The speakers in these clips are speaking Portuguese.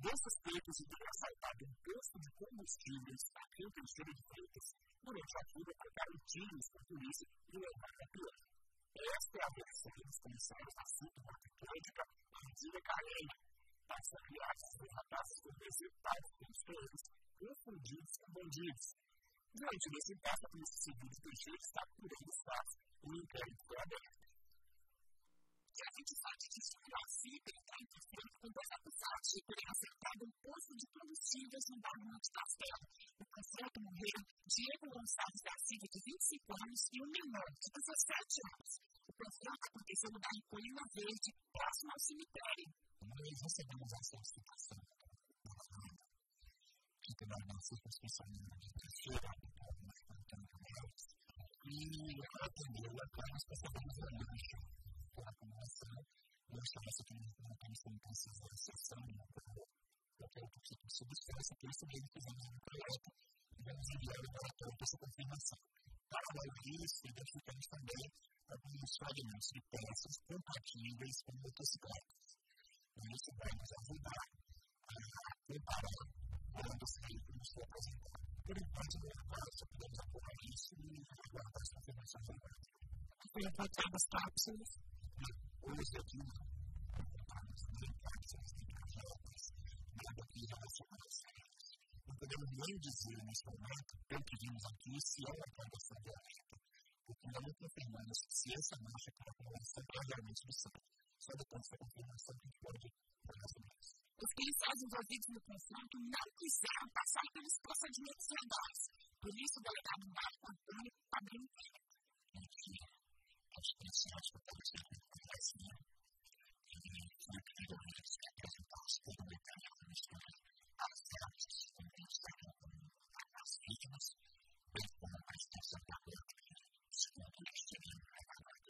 Desses feitos, e ter assaltado um posto de combustíveis aqui em Teixeira de Freitas, durante a fuga trocaram tiros com a polícia e levaram a pior. Esta é a versão dos comissários da Supermercadótica Andira Carena. Passam aliados dos rapazes com resultados constrantes, confundidos com bandidos. Diante desse impasse, a Polícia Civil de Teixeira está apurando os fatos e o inquérito foi aberto. Dia 27 de julho, a CIPA está em conflito com dois acusados de terem acertado um posto de combustíveis no bairro de Castelo. No confronto morreram Diego Gonçalves da Silva, de 25 anos, e um menor, de 17 anos. O confronto aconteceu no bairro Colina Verde, próximo ao cemitério. Nós recebemos essa explicação que da nossa responsabilidade de Teixeira, e ela atendeu a claro especializada no lixo. Pela comunicação, nós estamos aqui não temos como precisar a sessão qualquer outro tipo de substância, por isso mesmo fizemos um projeto e vamos enviar o laboratório para essa confirmação. Paralelo a isso, identificamos também alguns fragmentos de peças compatíveis com motocicletas. E isso vai nos ajudar a comparar quando os veículos se apresentar. Por enquanto, só podemos apurar isso e aguardar as confirmações agora. Foi encontrado as cápsulas. Hoje aqui não encontramos nem cápsulas, nem projetos, nada que relaciona a séries. Não podemos nem dizer nesse momento, pelo que vimos aqui, se é uma condição violenta, porque ainda não confirmamos se essa marcha é uma condição realmente do sangue. Só depois da confirmação que a gente pode falar sobre isso. Os policiais envolvidos no confronto não quiseram passar pelos procedimentos legais. Por isso, o delegado Marco Antônio abriu um inquérito. Os policiais que apareceram com a vacina e foi pedido a eles que apresentassem todo o mecanismo de mistura as artes que estavam com as vítimas, bem como a extensão da morte, segundo eles teriam levado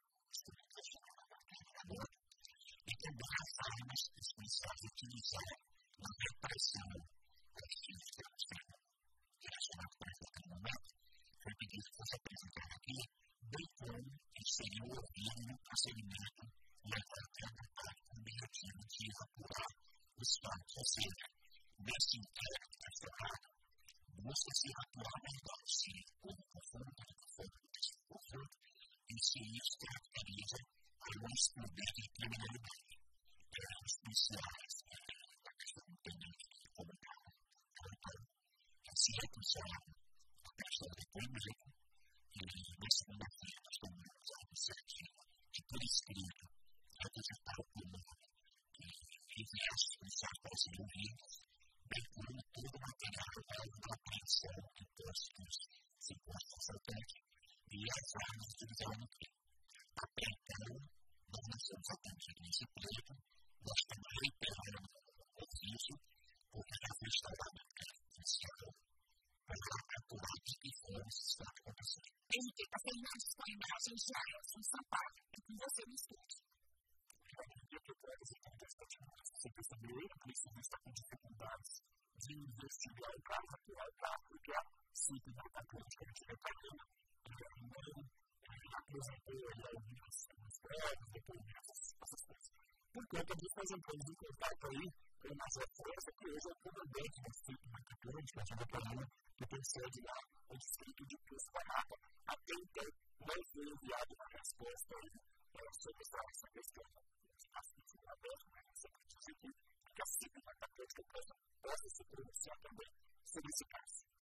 e também as armas que os policiais utilizaram na repressão das instituições relacionadas com aquele momento. Foi pedido que fosse apresentado aqui, bem como seria ouvido no procedimento levado até a vontade com o objetivo de apurar os fatos. Ou seja, nesse inquérito que foi feito, busca-se atuar melhor se houve confronto, e se isso caracteriza algum excludente de criminalidade. Os policiais, a questão do tenente que comunicaram, se recusaram a questão do depoimento, e na segunda-feira nós tomamos a iniciativa de, por escrito, apresentar o público que enviasse os policiais para serem ouvidos, bem como todo o material da apreensão de postos sem postos assaltantes e as armas utilizadas no crime. Até então, nós não estamos atendidos nesse pleito, nós estamos reiterando o ofício, porque já foi instalado a inicial para atuar de que forma isso está acontecendo. Henrique, para terminar com a imagem de Ailson São Paulo, e com você no estúdio. Eu que trago esse contexto de você percebeu, a polícia está com dificuldades de investigar o caso atual, porque a CIPA da Atlântica de Catarina não apresentou alguns provas, depoimentos, essas coisas. Por conta disso, nós entramos em contato aí com o Major França, que hoje é o comandante da CIPA da Atlântica de Catarina, que tem sede lá no distrito de Poço da Mata. Até então, não foi enviada uma resposta aí sobre essa questão. A CIPA da Atlântica, você precisa aqui, que a CIPA da Atlântica possa se pronunciar também sobre esse caso.